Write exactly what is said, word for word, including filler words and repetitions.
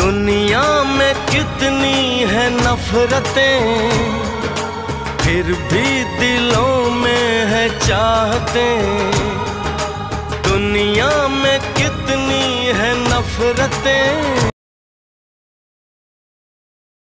दुनिया में कितनी है नफरतें, फिर भी दिलों में है चाहतें। दुनिया में कितनी है नफरतें।